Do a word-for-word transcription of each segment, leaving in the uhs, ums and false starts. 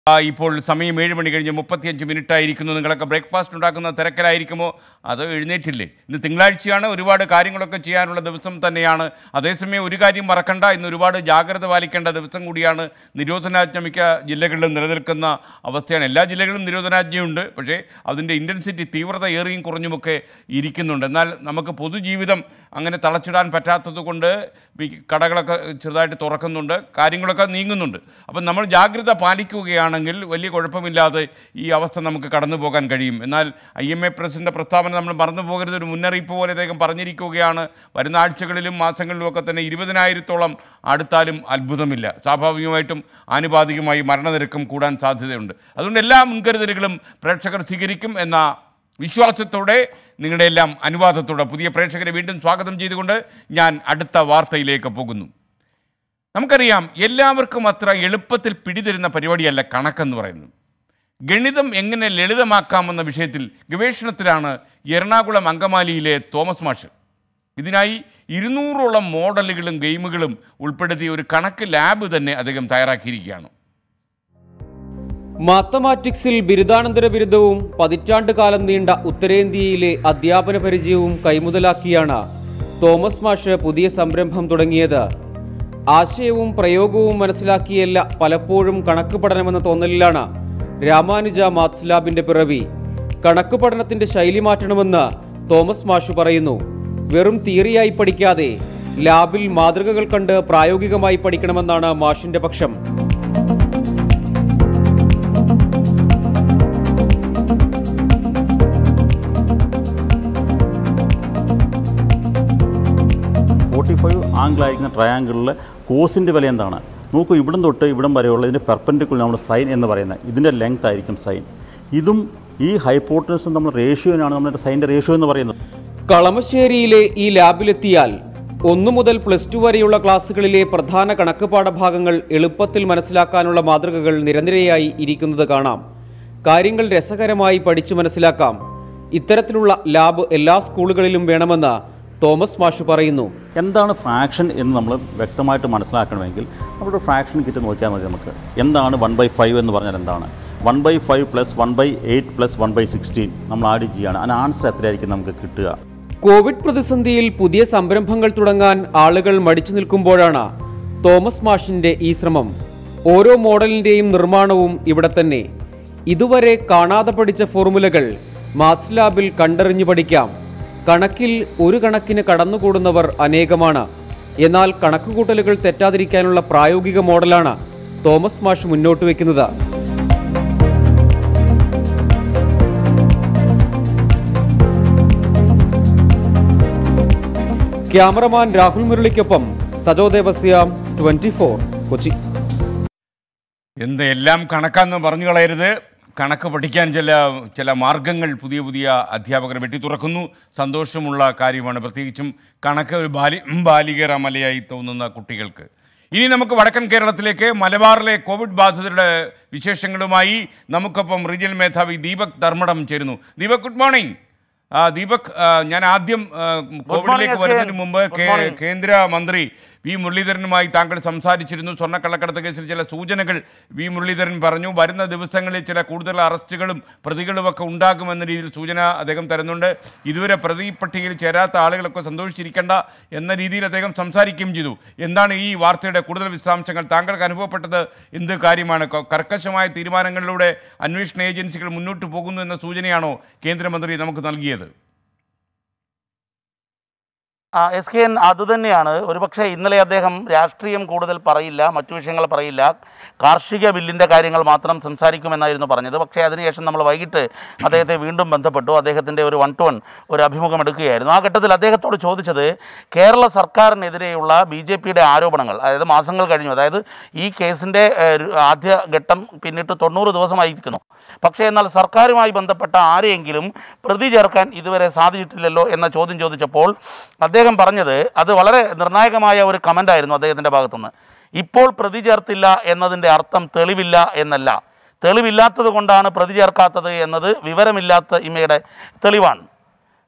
ഇപ്പോൾ സമയം ഏഴ് മണി കഴിഞ്ഞ് മുപ്പത്തിയഞ്ച് മിനിറ്റ് ആയിരിക്കുന്നു. നിങ്ങളൊക്കെ ബ്രേക്ക്ഫാസ്റ്റ് ഉണ്ടാക്കുന്ന തിരക്കിലായിരിക്കുമോ അതോ എഴുന്നേറ്റില്ലേ? ഇന്ന് തിങ്കളാഴ്ചയാണ്, ഒരുപാട് കാര്യങ്ങളൊക്കെ ചെയ്യാനുള്ള ദിവസം തന്നെയാണ്. അതേസമയം ഒരു കാര്യം മറക്കണ്ട, ഇന്ന് ഒരുപാട് ജാഗ്രത പാലിക്കേണ്ട ദിവസം കൂടിയാണ്. നിരോധനാജ്ഞ മിക്ക ജില്ലകളിലും നിലനിൽക്കുന്ന അവസ്ഥയാണ്. എല്ലാ ജില്ലകളിലും നിരോധനാജ്ഞയുണ്ട്, പക്ഷേ അതിൻ്റെ ഇൻറ്റൻസിറ്റി തീവ്രത ഏറിയും കുറഞ്ഞുമൊക്കെ ഇരിക്കുന്നുണ്ട്. എന്നാൽ നമുക്ക് പൊതുജീവിതം അങ്ങനെ തളച്ചിടാൻ പറ്റാത്തത് കൊണ്ട് കടകളൊക്കെ ചെറുതായിട്ട് തുറക്കുന്നുണ്ട്, കാര്യങ്ങളൊക്കെ നീങ്ങുന്നുണ്ട്. അപ്പം നമ്മൾ ജാഗ്രത പാലിക്കുകയാണെങ്കിൽ വലിയ കുഴപ്പമില്ലാതെ ഈ അവസ്ഥ നമുക്ക് കടന്നു പോകാൻ കഴിയും. എന്നാൽ ഐ എം എ പ്രസിഡന്റ് പ്രസ്താവന നമ്മൾ മറന്നു പോകരുത്. ഒരു മുന്നറിയിപ്പ് പോലെ അദ്ദേഹം പറഞ്ഞിരിക്കുകയാണ്. വരുന്ന ആഴ്ചകളിലും മാസങ്ങളിലുമൊക്കെ തന്നെ ഇരുപതിനായിരത്തോളം അടുത്താലും അത്ഭുതമില്ല. സ്വാഭാവികമായിട്ടും ആനുപാതികമായി മരണനിരക്കും കൂടാൻ സാധ്യതയുണ്ട്. അതുകൊണ്ട് എല്ലാ മുൻകരുതലുകളും പ്രേക്ഷകർ സ്വീകരിക്കും എന്ന വിശ്വാസത്തോടെ, നിങ്ങളുടെ എല്ലാം അനുവാദത്തോടെ പുതിയ പ്രേക്ഷകരെ വീണ്ടും സ്വാഗതം ചെയ്തുകൊണ്ട് ഞാൻ അടുത്ത വാർത്തയിലേക്ക് പോകുന്നു. നമുക്കറിയാം, എല്ലാവർക്കും അത്ര എളുപ്പത്തിൽ പിടിതരുന്ന പരിപാടിയല്ല കണക്കെന്ന് പറയുന്നത്. ഗണിതം എങ്ങനെ ലളിതമാക്കാമെന്ന വിഷയത്തിൽ ഗവേഷണത്തിലാണ് എറണാകുളം അങ്കമാലിയിലെ തോമസ് മാഷ്. ഇതിനായി ഇരുന്നൂറോളം മോഡലുകളും ഗെയിമുകളും ഉൾപ്പെടുത്തിയ ഒരു കണക്ക് ലാബ് തന്നെ അദ്ദേഹം തയ്യാറാക്കിയിരിക്കുകയാണ്. മാത്തമാറ്റിക്സിൽ ബിരുദാനന്തര ബിരുദവും പതിറ്റാണ്ട് കാലം നീണ്ട ഉത്തരേന്ത്യയിലെ അധ്യാപന പരിചയവും കൈമുതലാക്കിയാണ് തോമസ് മാഷ് പുതിയ സംരംഭം തുടങ്ങിയത്. ആശയവും പ്രയോഗവും മനസ്സിലാക്കിയല്ല പലപ്പോഴും കണക്ക് പഠനമെന്ന തോന്നലിലാണ് രാമാനുജ മാത്സ് ലാബിന്റെ പിറവി. കണക്ക് പഠനത്തിന്റെ ശൈലി മാറ്റണമെന്ന് തോമസ് മാഷ് പറയുന്നു. വെറും തിയറിയായി പഠിക്കാതെ ലാബിൽ മാതൃകകൾ കണ്ട് പ്രായോഗികമായി പഠിക്കണമെന്നാണ് മാഷിന്റെ പക്ഷം. ഫോർട്ടി ഫൈവ് ആംഗിളായിരിക്കുന്ന ട്രയാങ്കിളിലെ കോസിൻ്റെ വില എന്താണ് നോക്കൂ. ഇവിടം തൊട്ട് ഇവിടം വരെയുള്ള ഇതിൻ്റെ പെർപെൻഡിക്കുലർ നമ്മൾ സൈൻ എന്ന് പറയുന്നത്, ഇതിൻ്റെ ലെങ്ത് ആയിരിക്കും സൈൻ. ഇതും ഈ ഹൈപ്പോട്ടനസും നമ്മൾ റേഷ്യോനാണ് നമ്മുടെ സൈൻ്റെ റേഷ്യോ എന്ന് പറയുന്നത്. കളമശ്ശേരിയിലെ ഈ ലാബിലെത്തിയാൽ ഒന്നു മുതൽ പ്ലസ് ടു വരെയുള്ള ക്ലാസ്സുകളിലെ പ്രധാന കണക്ക് പാഠഭാഗങ്ങൾ എളുപ്പത്തിൽ മനസ്സിലാക്കാനുള്ള മാതൃകകൾ നിരനിരയായി ഇരിക്കുന്നത് കാണാം. കാര്യങ്ങൾ രസകരമായി പഠിച്ചു മനസ്സിലാക്കാം. ഇത്തരത്തിലുള്ള ലാബ് എല്ലാ സ്കൂളുകളിലും വേണമെന്ന് തോമസ് മാഷ് പറയുന്നു. എന്താണ് ഫ്രാക്ഷൻ എന്ന് നമ്മൾ വ്യക്തമായിട്ട് മനസ്സിലാക്കണമെങ്കിൽ നമ്മുടെ ഫ്രാക്ഷൻ കിറ്റ് നോക്കിയാൽ മതി. നമുക്ക് എന്താണ് വൺ ബൈ ഫൈവ് എന്ന് പറഞ്ഞാൽ എന്താണ്, one by five plus one by eight plus one by sixteen നമ്മൾ ആഡ് ചെയ്യുകയാണ്. അതിന് ആൻസർ എത്രയായിരിക്കും നമുക്ക് കിട്ടുക? കോവിഡ് പ്രതിസന്ധിയിൽ പുതിയ സംരംഭങ്ങൾ തുടങ്ങാൻ ആളുകൾ മടിച്ചു നിൽക്കുമ്പോഴാണ് തോമസ് മാഷിന്റെ ഈ ശ്രമം. ഓരോ മോഡലിന്റെയും നിർമ്മാണവും ഇവിടെ തന്നെ. ഇതുവരെ കാണാതെ പഠിച്ച ഫോർമുലകൾ മാത്സ് ലാബിൽ കണ്ടറിഞ്ഞു പഠിക്കാം. കണക്കിൽ ഒരു കണക്കിന് കടന്നുകൂടുന്നവർ അനേകമാണ്. എന്നാൽ കണക്കുകൂട്ടലുകൾ തെറ്റാതിരിക്കാനുള്ള പ്രായോഗിക മോഡലാണ് തോമസ് മാഷ് മുന്നോട്ട് വയ്ക്കുന്നത്. ക്യാമറമാൻ രാഹുൽ മുരളിക്കൊപ്പം സജോ ദേവസ്യ, ട്വന്റി ഫോർ, കൊച്ചി. എന്ത് എല്ലാം കണക്കാന്ന് പറഞ്ഞു കളയരുത്. കണക്ക് പഠിക്കാൻ ചില ചില മാർഗങ്ങൾ പുതിയ പുതിയ അധ്യാപകർ വെട്ടി തുറക്കുന്നു. സന്തോഷമുള്ള കാര്യമാണ്, പ്രത്യേകിച്ചും കണക്ക് ഒരു ബാലി ബാലികേറ മലയായി തോന്നുന്ന കുട്ടികൾക്ക്. ഇനി നമുക്ക് വടക്കൻ കേരളത്തിലേക്ക്, മലബാറിലെ കോവിഡ് ബാധിതരുടെ വിശേഷങ്ങളുമായി നമുക്കൊപ്പം റീജിയണൽ മേധാവി ദീപക് ധർമ്മടം ചേരുന്നു. Deepak, good morning. ദീപക്, ഞാൻ ആദ്യം കോവിഡിലേക്ക് വരുന്നതിന് മുമ്പ് കേന്ദ്രമന്ത്രി വി മുരളീധരനുമായി താങ്കൾ സംസാരിച്ചിരുന്നു. സ്വർണ്ണക്കള്ളക്കടത്ത് കേസിൽ ചില സൂചനകൾ വി മുരളീധരൻ പറഞ്ഞു. വരുന്ന ദിവസങ്ങളിൽ ചില കൂടുതൽ അറസ്റ്റുകളും പ്രതികളുമൊക്കെ ഉണ്ടാകുമെന്ന രീതിയിൽ സൂചന അദ്ദേഹം തരുന്നുണ്ട്. ഇതുവരെ പ്രതി പട്ടികയിൽ ചേരാത്ത ആളുകളൊക്കെ സന്തോഷിച്ചിരിക്കേണ്ട എന്ന രീതിയിൽ അദ്ദേഹം സംസാരിക്കുകയും ചെയ്തു. എന്താണ് ഈ വാർത്തയുടെ കൂടുതൽ വിശദാംശങ്ങൾ? താങ്കൾക്ക് അനുഭവപ്പെട്ടത് എന്ത് കാര്യമാണ്? കർക്കശമായ തീരുമാനങ്ങളിലൂടെ അന്വേഷണ ഏജൻസികൾ മുന്നോട്ട് പോകുന്നു എന്ന സൂചനയാണോ കേന്ദ്രമന്ത്രി നമുക്ക് നൽകിയത്? എസ് കെ എൻ അതുതന്നെയാണ്. ഒരുപക്ഷെ ഇന്നലെ അദ്ദേഹം രാഷ്ട്രീയം കൂടുതൽ പറയില്ല, മറ്റു വിഷയങ്ങൾ പറയില്ല, കാർഷിക ബില്ലിൻ്റെ കാര്യങ്ങൾ മാത്രം സംസാരിക്കുമെന്നായിരുന്നു പറഞ്ഞത്. പക്ഷേ അതിനുശേഷം നമ്മൾ വൈകിട്ട് അദ്ദേഹത്തെ വീണ്ടും ബന്ധപ്പെട്ടു. അദ്ദേഹത്തിൻ്റെ ഒരു വൺ ടു വൺ ഒരു അഭിമുഖം എടുക്കുകയായിരുന്നു. ആ ഘട്ടത്തിൽ അദ്ദേഹത്തോട് ചോദിച്ചത് കേരള സർക്കാരിനെതിരെയുള്ള ബി ജെ പിയുടെ ആരോപണങ്ങൾ, അതായത് മാസങ്ങൾ കഴിഞ്ഞു, അതായത് ഈ കേസിൻ്റെ ആദ്യ ഘട്ടം പിന്നിട്ട് തൊണ്ണൂറ് ദിവസമായിരിക്കുന്നു. പക്ഷേ എന്നാൽ സർക്കാരുമായി ബന്ധപ്പെട്ട ആരെയെങ്കിലും പ്രതി ചേർക്കാൻ ഇതുവരെ സാധിച്ചിട്ടില്ലല്ലോ എന്ന ചോദ്യം ചോദിച്ചപ്പോൾ അദ്ദേഹം പറഞ്ഞത്, അത് വളരെ നിർണായകമായ ഒരു കമൻ്റായിരുന്നു അദ്ദേഹത്തിൻ്റെ ഭാഗത്തുനിന്ന്. ഇപ്പോൾ പ്രതി ചേർത്തില്ല എന്നതിൻ്റെ അർത്ഥം തെളിവില്ല എന്നല്ല, തെളിവില്ലാത്തത് കൊണ്ടാണ് പ്രതി ചേർക്കാത്തത് എന്നത് വിവരമില്ലാത്ത ഇമയുടെ തെളിവാണ്.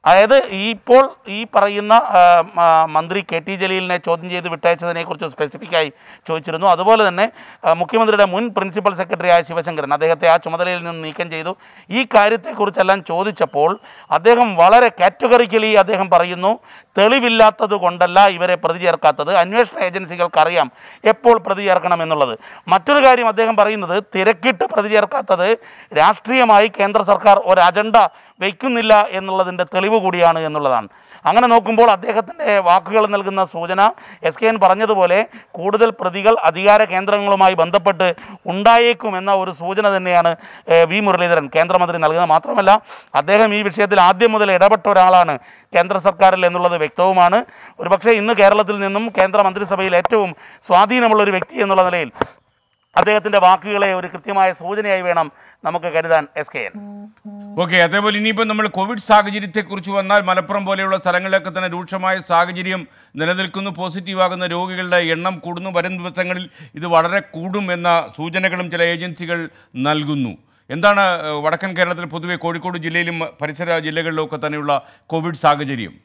അതായത് ഈ ഇപ്പോൾ ഈ പറയുന്ന മന്ത്രി കെ ടി ജലീലിനെ ചോദ്യം ചെയ്ത് വിട്ടയച്ചതിനെക്കുറിച്ച് സ്പെസിഫിക്കായി ചോദിച്ചിരുന്നു. അതുപോലെ തന്നെ മുഖ്യമന്ത്രിയുടെ മുൻ പ്രിൻസിപ്പൽ സെക്രട്ടറിയായ ശിവശങ്കരൻ അദ്ദേഹത്തെ ആ ചുമതലയിൽ നിന്ന് നീക്കം ചെയ്തു. ഈ കാര്യത്തെക്കുറിച്ചെല്ലാം ചോദിച്ചപ്പോൾ അദ്ദേഹം വളരെ കാറ്റഗറിക്കലി അദ്ദേഹം പറയുന്നു, തെളിവില്ലാത്തത് കൊണ്ടല്ല ഇവരെ പ്രതി ചേർക്കാത്തത്, അന്വേഷണ ഏജൻസികൾക്കറിയാം എപ്പോൾ പ്രതി ചേർക്കണം എന്നുള്ളത്. മറ്റൊരു കാര്യം അദ്ദേഹം പറയുന്നത്, തിരക്കിട്ട് പ്രതി ചേർക്കാത്തത് രാഷ്ട്രീയമായി കേന്ദ്ര സർക്കാർ ഒരു അജണ്ട വയ്ക്കുന്നില്ല എന്നുള്ളതിൻ്റെ തെളിവ് കൂടിയാണ് എന്നുള്ളതാണ്. അങ്ങനെ നോക്കുമ്പോൾ അദ്ദേഹത്തിൻ്റെ വാക്കുകൾ നൽകുന്ന സൂചന എസ് കെ എൻ പറഞ്ഞതുപോലെ കൂടുതൽ പ്രതികൾ അധികാര കേന്ദ്രങ്ങളുമായി ബന്ധപ്പെട്ട് ഉണ്ടായേക്കുമെന്ന ഒരു സൂചന തന്നെയാണ് വി മുരളീധരൻ കേന്ദ്രമന്ത്രി നൽകുന്നത്. മാത്രമല്ല അദ്ദേഹം ഈ വിഷയത്തിൽ ആദ്യം മുതൽ ഇടപെട്ട ഒരാളാണ് കേന്ദ്ര സർക്കാരിൽ എന്നുള്ളത് വ്യക്തവുമാണ്. ഒരുപക്ഷെ ഇന്ന് കേരളത്തിൽ നിന്നും കേന്ദ്ര മന്ത്രിസഭയിൽ ഏറ്റവും സ്വാധീനമുള്ള ഒരു വ്യക്തി എന്നുള്ള നിലയിൽ അദ്ദേഹത്തിൻ്റെ വാക്കുകളെ ഒരു കൃത്യമായ സൂചനയായി വേണം നമുക്ക് കരുതാൻ എസ് കെ എൻ. ഓക്കെ, അതേപോലെ ഇനിയിപ്പോൾ നമ്മൾ കോവിഡ് സാഹചര്യത്തെക്കുറിച്ച് വന്നാൽ മലപ്പുറം പോലെയുള്ള സ്ഥലങ്ങളിലൊക്കെ തന്നെ രൂക്ഷമായ സാഹചര്യം നിലനിൽക്കുന്നു. പോസിറ്റീവാകുന്ന രോഗികളുടെ എണ്ണം കൂടുന്നു. വരും ദിവസങ്ങളിൽ ഇത് വളരെ കൂടും എന്ന സൂചനകളും ചില ഏജൻസികൾ നൽകുന്നു. എന്താണ് വടക്കൻ കേരളത്തിൽ പൊതുവെ കോഴിക്കോട് ജില്ലയിലും പരിസര ജില്ലകളിലുമൊക്കെ തന്നെയുള്ള കോവിഡ് സാഹചര്യം?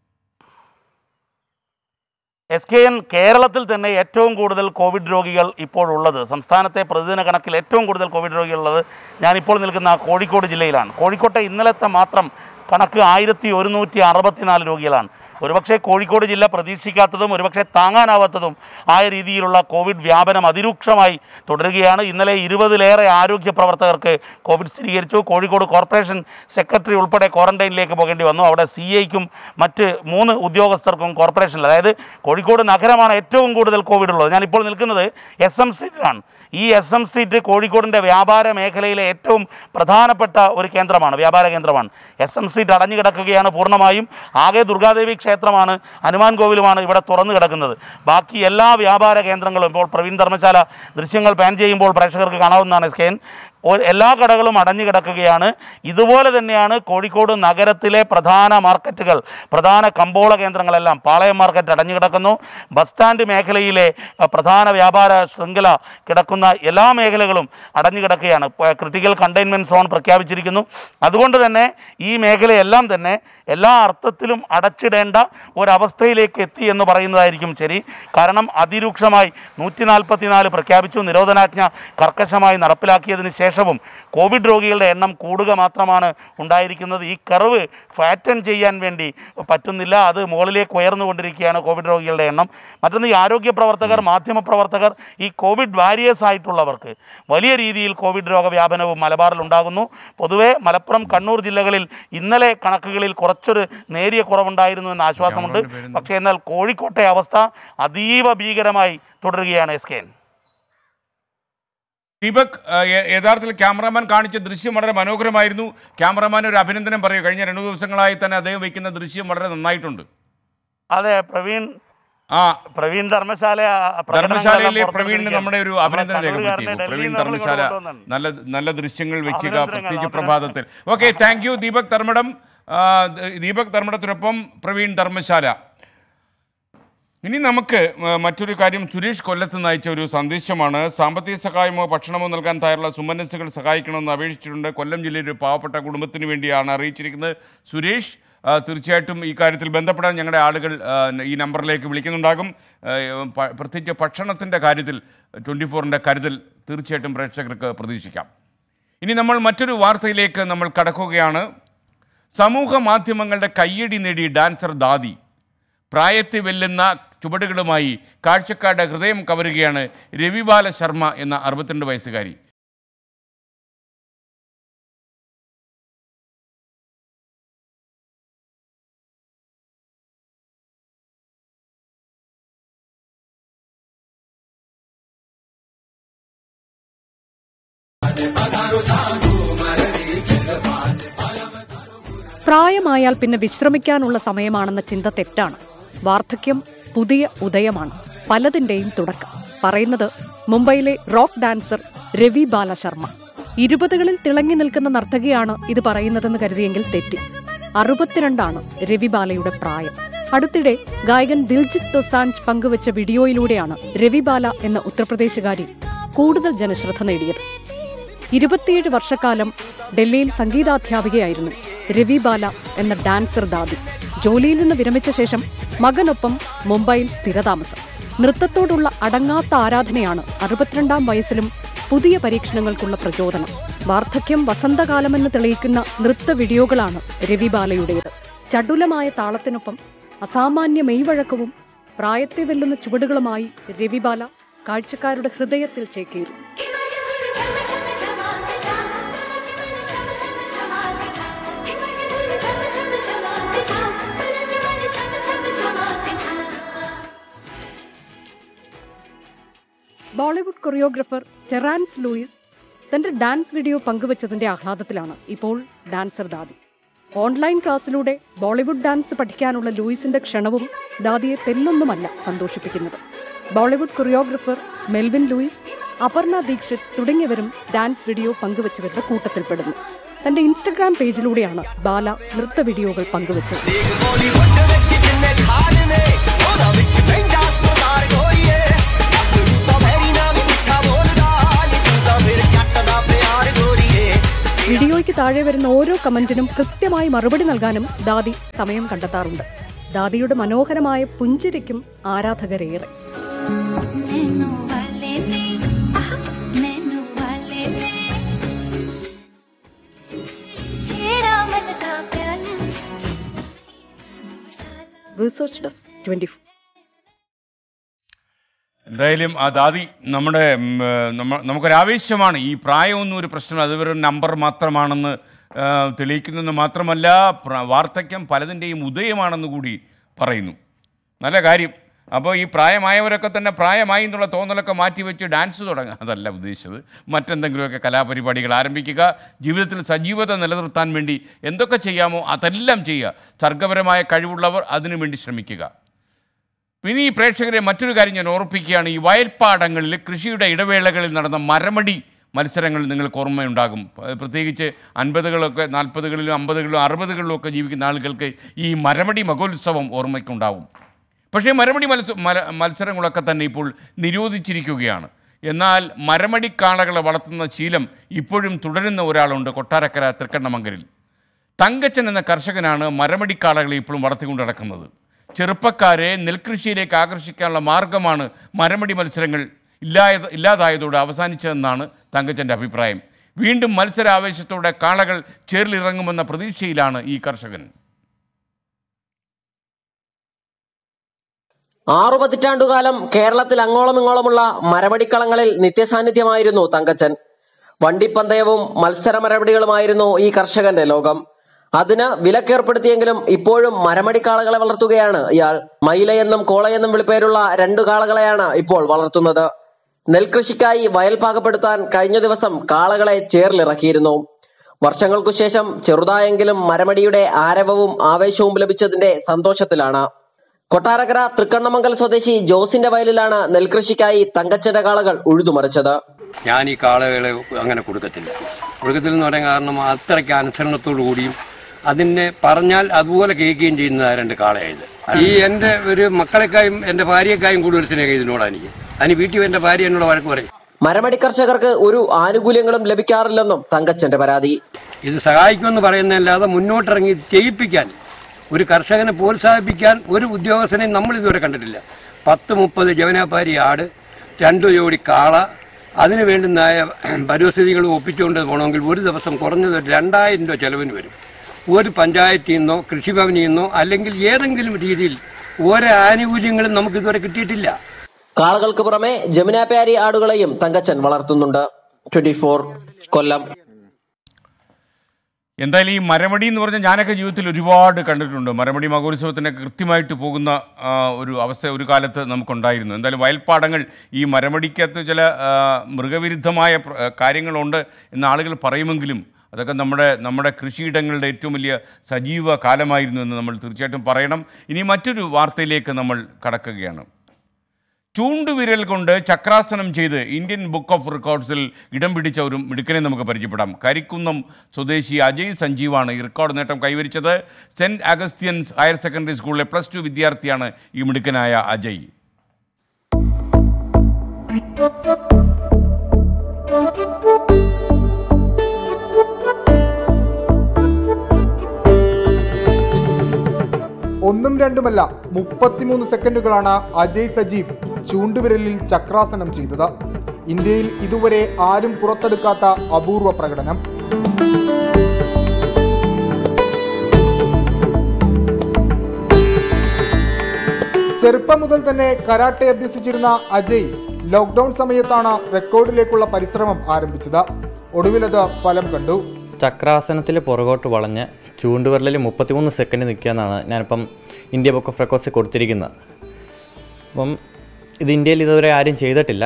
എസ് കെ എൻ, കേരളത്തിൽ തന്നെ ഏറ്റവും കൂടുതൽ കോവിഡ് രോഗികൾ ഇപ്പോഴുള്ളത്, സംസ്ഥാനത്തെ പ്രതിദിന കണക്കിൽ ഏറ്റവും കൂടുതൽ കോവിഡ് രോഗികളുള്ളത് ഞാനിപ്പോൾ നിൽക്കുന്ന കോഴിക്കോട് ജില്ലയിലാണ്. കോഴിക്കോട്ടെ ഇന്നലത്തെ മാത്രം കണക്ക് ആയിരത്തി ഒരുന്നൂറ്റി അറുപത്തിനാല് രോഗികളാണ്. ഒരുപക്ഷെ കോഴിക്കോട് ജില്ല പ്രതീക്ഷിക്കാത്തതും ഒരുപക്ഷെ താങ്ങാനാവാത്തതും ആയ രീതിയിലുള്ള കോവിഡ് വ്യാപനം അതിരൂക്ഷമായി തുടരുകയാണ്. ഇന്നലെ ഇരുപതിലേറെ ആരോഗ്യ പ്രവർത്തകർക്ക് കോവിഡ് സ്ഥിരീകരിച്ചു. കോഴിക്കോട് കോർപ്പറേഷൻ സെക്രട്ടറി ഉൾപ്പെടെ ക്വാറന്റൈനിലേക്ക് പോകേണ്ടി വന്നു. അവിടെ സി ഐക്കും മറ്റ് മൂന്ന് ഉദ്യോഗസ്ഥർക്കും കോർപ്പറേഷനിൽ, അതായത് കോഴിക്കോട് നഗരമാണ് ഏറ്റവും കൂടുതൽ കോവിഡ് ഉള്ളത്. ഞാനിപ്പോൾ നിൽക്കുന്നത് എസ് എം സ്ട്രീറ്റിലാണ്. ഈ എസ് എം സ്ട്രീറ്റ് കോഴിക്കോടിൻ്റെ വ്യാപാര മേഖലയിലെ ഏറ്റവും പ്രധാനപ്പെട്ട ഒരു കേന്ദ്രമാണ്, വ്യാപാര കേന്ദ്രമാണ്. എസ് എം സ്ട്രീറ്റ് അടഞ്ഞു കിടക്കുകയാണ് പൂർണ്ണമായും. ആകെ ദുർഗാദേവി ക്ഷേത്രമാണ്, ഹനുമാൻ കോവിലുമാണ് ഇവിടെ തുറന്നു കിടക്കുന്നത്. ബാക്കി എല്ലാ വ്യാപാര കേന്ദ്രങ്ങളും ഇപ്പോൾ പ്രവീൺ ധർമ്മശാല ദൃശ്യങ്ങൾ പാൻ ചെയ്യുമ്പോൾ പ്രേക്ഷകർക്ക് കാണാവുന്നതാണ് എസ് കെ എൻ. എല്ലാ കടകളും അടഞ്ഞു കിടക്കുകയാണ്. ഇതുപോലെ തന്നെയാണ് കോഴിക്കോട് നഗരത്തിലെ പ്രധാന മാർക്കറ്റുകൾ, പ്രധാന കമ്പോള കേന്ദ്രങ്ങളെല്ലാം. പാളയം മാർക്കറ്റ് അടഞ്ഞു കിടക്കുന്നു. ബസ് സ്റ്റാൻഡ് മേഖലയിലെ പ്രധാന വ്യാപാര ശൃംഖല കിടക്കുന്ന എല്ലാ മേഖലകളും അടഞ്ഞു കിടക്കുകയാണ്. ക്രിട്ടിക്കൽ കണ്ടെയ്ൻമെൻറ്റ് സോൺ പ്രഖ്യാപിച്ചിരിക്കുന്നു. അതുകൊണ്ട് തന്നെ ഈ മേഖലയെല്ലാം തന്നെ എല്ലാ അർത്ഥത്തിലും അടച്ചിടേണ്ട ഒരവസ്ഥയിലേക്ക് എത്തി എന്ന് പറയുന്നതായിരിക്കും ശരി. കാരണം അതിരൂക്ഷമായി നൂറ്റി നാൽപ്പത്തിനാല് പ്രഖ്യാപിച്ചു. നിരോധനാജ്ഞ കർക്കശമായി നടപ്പിലാക്കിയതിന് ശേഷവും കോവിഡ് രോഗികളുടെ എണ്ണം കൂടുക മാത്രമാണ് ഉണ്ടായിരിക്കുന്നത്. ഈ കർവ് ഫ്ലാറ്റൻ ചെയ്യാൻ വേണ്ടി പറ്റുന്നില്ല. അത് മുകളിലേക്ക് ഉയർന്നുകൊണ്ടിരിക്കുകയാണ് കോവിഡ് രോഗികളുടെ എണ്ണം. മറ്റൊന്ന്, ഈ ആരോഗ്യ പ്രവർത്തകർ, മാധ്യമ പ്രവർത്തകർ, ഈ കോവിഡ് വാരിയേഴ്സ് ആയിട്ടുള്ളവർക്ക് വലിയ രീതിയിൽ കോവിഡ് രോഗവ്യാപനവും മലബാറിൽ ഉണ്ടാകുന്നു. പൊതുവെ മലപ്പുറം, കണ്ണൂർ ജില്ലകളിൽ ഇന്നലെ കണക്കുകളിൽ കുറച്ചൊരു നേരിയ കുറവുണ്ടായിരുന്നു എന്ന ആശ്വാസമുണ്ട്. പക്ഷേ എന്നാൽ കോഴിക്കോട്ടെ അവസ്ഥ അതീവ ഭീകരമായി തുടരുകയാണ് എസ് കെ എൻ. ദീപക്, യഥാർത്ഥത്തിൽ ക്യാമറാമാൻ കാണിച്ച ദൃശ്യം വളരെ മനോഹരമായിരുന്നു. ക്യാമറാമാൻ ഒരു അഭിനന്ദനം പറയൂ. കഴിഞ്ഞ രണ്ടു ദിവസങ്ങളായി തന്നെ അദ്ദേഹം വയ്ക്കുന്ന ദൃശ്യം വളരെ നന്നായിട്ടുണ്ട്. അതെ, പ്രവീൺ ആ പ്രവീൺ ധർമ്മശാല ധർമ്മശാലയിലെ പ്രവീണിന് നമ്മുടെ ഒരു അഭിനന്ദനം രേഖപ്പെടുത്തിയിരുന്നു. പ്രവീൺ ധർമ്മശാല നല്ല നല്ല ദൃശ്യങ്ങൾ വെക്കുക, പ്രത്യേകിച്ച് പ്രഭാതത്തിൽ. Okay, thank you Deepak Dharmadam. Deepak ധർമ്മടത്തിനൊപ്പം പ്രവീൺ ധർമ്മശാല. ഇനി നമുക്ക് മറ്റൊരു കാര്യം, സുരേഷ് കൊല്ലത്ത് നയിച്ച ഒരു സന്ദേശമാണ്. സാമ്പത്തിക സഹായമോ ഭക്ഷണമോ നൽകാൻ തയ്യാറുള്ള സുമനസ്സുകൾ സഹായിക്കണമെന്ന് അപേക്ഷിച്ചിട്ടുണ്ട്. കൊല്ലം ജില്ലയിലെ ഒരു പാവപ്പെട്ട കുടുംബത്തിന് വേണ്ടിയാണ് അറിയിച്ചിരിക്കുന്നത്. സുരേഷ്, തീർച്ചയായിട്ടും ഈ കാര്യത്തിൽ ബന്ധപ്പെടാൻ ഞങ്ങളുടെ ആളുകൾ ഈ നമ്പറിലേക്ക് വിളിക്കുന്നുണ്ടാകും. പ്രത്യേകിച്ച് ഭക്ഷണത്തിൻ്റെ കാര്യത്തിൽ ട്വൻറ്റി ഫോറിൻ്റെ കരുതൽ തീർച്ചയായിട്ടും പ്രേക്ഷകർക്ക് പ്രതീക്ഷിക്കാം. ഇനി നമ്മൾ മറ്റൊരു വാർത്തയിലേക്ക് നമ്മൾ കടക്കുകയാണ്. സമൂഹ മാധ്യമങ്ങളുടെ കയ്യടി നേടി ഡാൻസർ ദാദി. പ്രായത്തെ വെല്ലുന്ന ചുവടുകളുമായി കാഴ്ചക്കാരുടെ ഹൃദയം കവരുകയാണ് രവിബാല ശർമ്മ എന്ന അറുപത്തിരണ്ട് വയസ്സുകാരി. പ്രായമായാൽ പിന്നെ വിശ്രമിക്കാനുള്ള സമയമാണെന്ന ചിന്ത തെറ്റാണ്. വാർദ്ധക്യം പുതിയ ഉദയമാണ്, പലതിന്റെയും തുടക്കം. പറയുന്നത് മുംബൈയിലെ റോക്ക് ഡാൻസർ രവി ബാല ശർമ്മ. ഇരുപതുകളിൽ തിളങ്ങി നിൽക്കുന്ന നർത്തകിയാണ് ഇത് പറയുന്നതെന്ന് കരുതിയെങ്കിൽ തെറ്റി. അറുപത്തിരണ്ടാണ് രവി ബാലയുടെ പ്രായം. അടുത്തിടെ ഗായകൻ ദിൽജിത്ത് ദൊസാഞ്ച് പങ്കുവച്ച വീഡിയോയിലൂടെയാണ് രവി ബാല എന്ന ഉത്തർപ്രദേശുകാരി കൂടുതൽ ജനശ്രദ്ധ നേടിയത്. ഇരുപത്തിയേഴ് വർഷക്കാലം ഡൽഹിയിൽ സംഗീതാധ്യാപികയായിരുന്നു. രവി ബാല എന്ന ഡാൻസർ ദാദി. ജോലിയിൽ നിന്ന് വിരമിച്ച ശേഷം മകനൊപ്പം മുംബൈയിൽ സ്ഥിരതാമസം. നൃത്തത്തോടുള്ള അടങ്ങാത്ത ആരാധനയാണ് അറുപത്തിരണ്ടാം വയസ്സിലും പുതിയ പരീക്ഷണങ്ങൾക്കുള്ള പ്രചോദനം. വാർദ്ധക്യം വസന്തകാലമെന്ന് തെളിയിക്കുന്ന നൃത്ത വീഡിയോകളാണ് രവി ബാലയുടേത്. ചടുലമായ താളത്തിനൊപ്പം അസാമാന്യ മെയ്വഴക്കവും പ്രായത്തെ വെല്ലുന്ന ചുവടുകളുമായി രവി ബാല കാഴ്ചക്കാരുടെ ഹൃദയത്തിൽ ചേക്കേറി. ബോളിവുഡ് കൊറിയോഗ്രാഫർ ടെറാൻസ് ലൂയിസ് തന്റെ ഡാൻസ് വീഡിയോ പങ്കുവച്ചതിന്റെ ആഹ്ലാദത്തിലാണ് ഇപ്പോൾ ഡാൻസർ ദാദി. ഓൺലൈൻ ക്ലാസ്സിലൂടെ ബോളിവുഡ് ഡാൻസ് പഠിക്കാനുള്ള ലൂയിസിന്റെ ക്ഷണവും ദാദിയെ തെല്ലൊന്നുമല്ല സന്തോഷിപ്പിക്കുന്നത്. Bollywood choreographer Melvin Lewis, Aparna Dixit തുടങ്ങിയവരും ഡാൻസ് വീഡിയോ പങ്കുവച്ചവരുടെ കൂട്ടത്തിൽപ്പെടുന്നു. തന്റെ ഇൻസ്റ്റഗ്രാം പേജിലൂടെയാണ് ബാല നൃത്ത വീഡിയോകൾ പങ്കുവച്ചത്. വീഡിയോയ്ക്ക് താഴെ വരുന്ന ഓരോ കമന്റിനും കൃത്യമായി മറുപടി നൽകാനും ദാദി സമയം കണ്ടെത്താറുണ്ട്. ദാദിയുടെ മനോഹരമായ പുഞ്ചിരിക്കും ആരാധകരേറെ. Research desk twenty four. എന്തായാലും ആ ദാദി നമ്മുടെ നമുക്കൊരാവേശമാണ്. ഈ പ്രായമൊന്നും ഒരു പ്രശ്നം, അത് ഒരു നമ്പർ മാത്രമാണെന്ന് തെളിയിക്കുന്നതെന്ന് മാത്രമല്ല, വാർദ്ധക്യം പലതിൻ്റെയും ഉദയമാണെന്ന് കൂടി പറയുന്നു. നല്ല കാര്യം. അപ്പോൾ ഈ പ്രായമായവരൊക്കെ തന്നെ പ്രായമായി എന്നുള്ള തോന്നലൊക്കെ മാറ്റിവെച്ച് ഡാൻസ് തുടങ്ങുക, അതല്ല ഉദ്ദേശിച്ചത്. മറ്റെന്തെങ്കിലുമൊക്കെ കലാപരിപാടികൾ ആരംഭിക്കുക. ജീവിതത്തിൽ സജീവത നിലനിർത്താൻ വേണ്ടി എന്തൊക്കെ ചെയ്യാമോ അതെല്ലാം ചെയ്യുക. സർഗപരമായ കഴിവുള്ളവർ അതിനുവേണ്ടി ശ്രമിക്കുക. പിന്നെ ഈ പ്രേക്ഷകരെ മറ്റൊരു കാര്യം ഞാൻ ഓർപ്പിക്കുകയാണ്. ഈ വയൽപ്പാടങ്ങളിൽ കൃഷിയുടെ ഇടവേളകളിൽ നടന്ന മരമടി മത്സരങ്ങൾ നിങ്ങൾക്ക് ഓർമ്മയുണ്ടാകും. പ്രത്യേകിച്ച് അൻപതുകളൊക്കെ നാൽപ്പതുകളിലും അമ്പതുകളിലും അറുപതുകളിലും ഒക്കെ ജീവിക്കുന്ന ആളുകൾക്ക് ഈ മരമടി മഹോത്സവം ഓർമ്മയ്ക്കുണ്ടാവും. പക്ഷേ മരമടി മത്സ മത്സരങ്ങളൊക്കെ തന്നെ ഇപ്പോൾ നിരോധിച്ചിരിക്കുകയാണ്. എന്നാൽ മരമടിക്കാളകളെ വളർത്തുന്ന ശീലം ഇപ്പോഴും തുടരുന്ന ഒരാളുണ്ട് കൊട്ടാരക്കര തൃക്കണ്ണമംഗലിൽ. തങ്കച്ചൻ എന്ന കർഷകനാണ് മരമടിക്കാളകളെ ഇപ്പോഴും വളർത്തിക്കൊണ്ട് നടക്കുന്നത്. ചെറുപ്പക്കാരെ നെൽകൃഷിയിലേക്ക് ആകർഷിക്കാനുള്ള മാർഗമാണ് മരമടി മത്സരങ്ങൾ ഇല്ലായ ഇല്ലാതായതോടെ അവസാനിച്ചതെന്നാണ് തങ്കച്ചൻ്റെ അഭിപ്രായം. വീണ്ടും മത്സരാവേശത്തോടെ കാളകൾ ചേറിലിറങ്ങുമെന്ന പ്രതീക്ഷയിലാണ് ഈ കർഷകൻ. ആറു പതിറ്റാണ്ടുകാലം കേരളത്തിൽ അങ്ങോളം ഇങ്ങോളമുള്ള മരമടിക്കളങ്ങളിൽ നിത്യസാന്നിധ്യമായിരുന്നു തങ്കച്ചൻ. വണ്ടിപ്പന്തയവും മത്സര മരമടികളുമായിരുന്നു ഈ കർഷകന്റെ ലോകം. അതിന് വിലക്കേർപ്പെടുത്തിയെങ്കിലും ഇപ്പോഴും മരമടിക്കാളകളെ വളർത്തുകയാണ് ഇയാൾ. മയിലയെന്നും കോളയെന്നും വിളിപ്പേരുള്ള രണ്ടു കാളകളെയാണ് ഇപ്പോൾ വളർത്തുന്നത്. നെൽകൃഷിക്കായി വയൽ പാകപ്പെടുത്താൻ കഴിഞ്ഞ ദിവസം കാളകളെ ചേറിലിറക്കിയിരുന്നു. വർഷങ്ങൾക്കു ശേഷം ചെറുതായെങ്കിലും മരമടിയുടെ ആരവവും ആവേശവും ലഭിച്ചതിന്റെ സന്തോഷത്തിലാണ്. കൊട്ടാരക്കര തൃക്കണ്ണമംഗൽ സ്വദേശി ജോസിന്റെ വയലിലാണ് നെൽകൃഷിക്കായി തങ്കച്ചന്റെ കാളകൾ ഉഴുതുമറിച്ചത്. ഞാൻ ഈ കാളകളെ അങ്ങനെ കൊടുക്കത്തില്ല. കൊടുക്കത്തില്ലെന്ന് പറയാൻ കാരണം അത്രയ്ക്ക് അനുസരണത്തോടു കൂടിയും അതിനെ പറഞ്ഞാൽ അതുപോലെ കേൾക്കുകയും ചെയ്യുന്ന രണ്ട് കാളയായത്. ഈ എൻ്റെ ഒരു മക്കളെക്കായും എൻ്റെ ഭാര്യയെക്കായും കൂടുതൽ സ്നേഹം ഇതിനോടാണ് എനിക്ക്. അതിന് വീട്ടിൽ എൻ്റെ ഭാര്യ എന്നോട് വഴക്ക് പറയും. മരമടി കർഷകർക്ക് ഒരു ആനുകൂല്യങ്ങളും ലഭിക്കാറില്ലെന്നും തങ്കച്ചന്റെ പരാതി. ഇത് സഹായിക്കുമെന്ന് പറയുന്നതല്ലാതെ മുന്നോട്ടിറങ്ങി ചെയ്യിപ്പിക്കാൻ, ഒരു കർഷകനെ പ്രോത്സാഹിപ്പിക്കാൻ ഒരു ഉദ്യോഗസ്ഥനെയും നമ്മൾ ഇതുവരെ കണ്ടിട്ടില്ല. പത്ത് മുപ്പത് ജവനാപാരി ആട്, രണ്ടു ജോഡി കാള, അതിന് വേണ്ടുന്ന പരിസ്ഥിതികൾ ഒപ്പിച്ചുകൊണ്ട് പോകണമെങ്കിൽ ഒരു ദിവസം കുറഞ്ഞത് രണ്ടായിരം രൂപ ചെലവിന് വരും. ഒരു പഞ്ചായത്തിൽ നിന്നോ കൃഷിഭവനിൽ നിന്നോ അല്ലെങ്കിൽ ഏതെങ്കിലും രീതിയിൽ ഓരോ ആനുകൂല്യങ്ങളും നമുക്ക് ഇതുവരെ കിട്ടിയിട്ടില്ല. കാളകൾക്ക് പുറമെ ജമുനാപ്യാരി ആടുകളെയും തങ്കച്ചൻ വളർത്തുന്നുണ്ട്. Twenty four Kollam. എന്തായാലും ഈ മരമടി എന്ന് പറഞ്ഞാൽ ഞാനൊക്കെ ജീവിതത്തിൽ ഒരുപാട് കണ്ടിട്ടുണ്ട്. മരമടി മഹോത്സവത്തിനൊക്കെ കൃത്യമായിട്ട് പോകുന്ന ഒരു അവസ്ഥ ഒരു കാലത്ത് നമുക്കുണ്ടായിരുന്നു. എന്തായാലും വയൽപ്പാടങ്ങൾ ഈ മരമടിക്കകത്ത് ചില മൃഗവിരുദ്ധമായ കാര്യങ്ങളുണ്ട് എന്ന് ആളുകൾ പറയുമെങ്കിലും അതൊക്കെ നമ്മുടെ നമ്മുടെ കൃഷിയിടങ്ങളുടെ ഏറ്റവും വലിയ സജീവ കാലമായിരുന്നു എന്ന് നമ്മൾ തീർച്ചയായിട്ടും പറയണം. ഇനി മറ്റൊരു വാർത്തയിലേക്ക് നമ്മൾ കടക്കുകയാണ്. ചൂണ്ടുവിരൽ കൊണ്ട് ചക്രാസനം ചെയ്ത് ഇന്ത്യൻ ബുക്ക് ഓഫ് റെക്കോർഡ്സിൽ ഇടം പിടിച്ച ഒരു മിടുക്കനെ നമുക്ക് പരിചയപ്പെടാം. കരിക്കുന്നം സ്വദേശി അജയ് സഞ്ജീവാണ് ഈ റെക്കോർഡ് നേട്ടം കൈവരിച്ചത്. സെൻറ്റ് അഗസ്ത്യൻസ് ഹയർ സെക്കൻഡറി സ്കൂളിലെ പ്ലസ് ടു വിദ്യാർത്ഥിയാണ് ഈ മിടുക്കനായ അജയ്. രണ്ടുമല്ല മുപ്പത്തിമൂന്ന് സെക്കൻഡുകളാണ് അജയ് സജീവ് ചൂണ്ടുവിരലിൽ ചക്രാസനം ചെയ്തത്. ഇന്ത്യയിൽ ഇതുവരെ ആരും പുറത്തെടുക്കാത്ത അപൂർവ പ്രകടനം. ചെറുപ്പം മുതൽ തന്നെ കരാട്ടെ അഭ്യസിച്ചിരുന്ന അജയ് ലോക്ക്ഡൌൺ സമയത്താണ് റെക്കോർഡിലേക്കുള്ള പരിശ്രമം ആരംഭിച്ചത്. ഒടുവിലത് ഫലം കണ്ടു. ചക്രാസനത്തിൽ പുറകോട്ട് വളഞ്ഞ് ചൂണ്ടുവിരലിൽ മുപ്പത്തിമൂന്ന് സെക്കൻഡ് നിൽക്കുക എന്നാണ് ഞാനിപ്പം ഇന്ത്യ ബുക്ക് ഓഫ് റെക്കോർഡ്സ് കൊടുത്തിരിക്കുന്നത്. അപ്പം ഇത് ഇന്ത്യയിൽ ഇതുവരെ ആരും ചെയ്തിട്ടില്ല.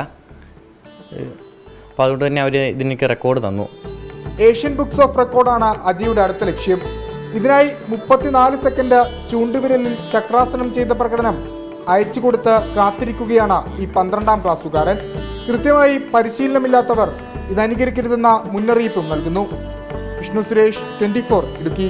അപ്പോൾ അതുകൊണ്ട് തന്നെ അവർ ഇതിനൊക്കെ റെക്കോർഡ് തന്നു. ഏഷ്യൻ ബുക്സ് ഓഫ് റെക്കോർഡാണ് അജയുടെ അടുത്ത ലക്ഷ്യം. ഇതിനായി മുപ്പത്തിനാല് സെക്കൻഡ് ചൂണ്ടുവിരലിൽ ചക്രാസനം ചെയ്ത പ്രകടനം അയച്ചു കൊടുത്ത് കാത്തിരിക്കുകയാണ് ഈ പന്ത്രണ്ടാം ക്ലാസ്സുകാരൻ. കൃത്യമായി പരിശീലനമില്ലാത്തവർ ഇത് അനുകരിക്കരുതെന്ന മുന്നറിയിപ്പും നൽകുന്നു. Vishnu Suresh, twenty four, Idukki.